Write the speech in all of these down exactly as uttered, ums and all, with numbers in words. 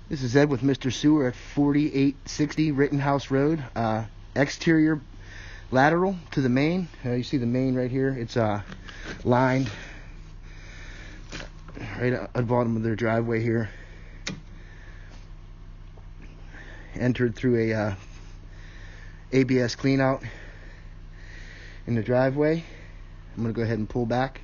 This is Ed with Mister Sewer at forty-eight sixty Rittenhouse Road. Uh, exterior lateral to the main. Uh, you see the main right here. It's uh, lined right at the bottom of their driveway here. Entered through a uh, A B S clean out in the driveway. I'm going to go ahead and pull back.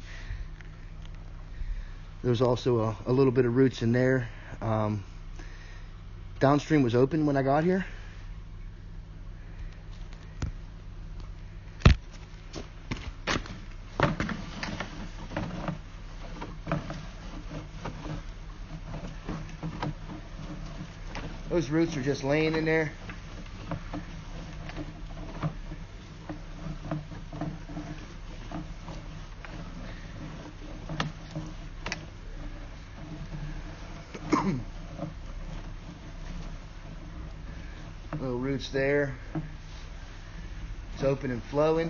There's also a, a little bit of roots in there. Um, downstream was open when I got here. Those roots are just laying in there. Little roots there. It's open and flowing.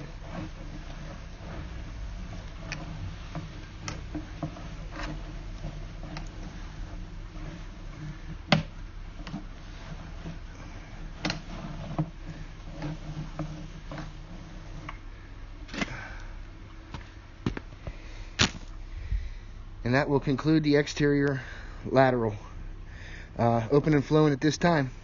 And that will conclude the exterior lateral. Uh, open and flowing at this time.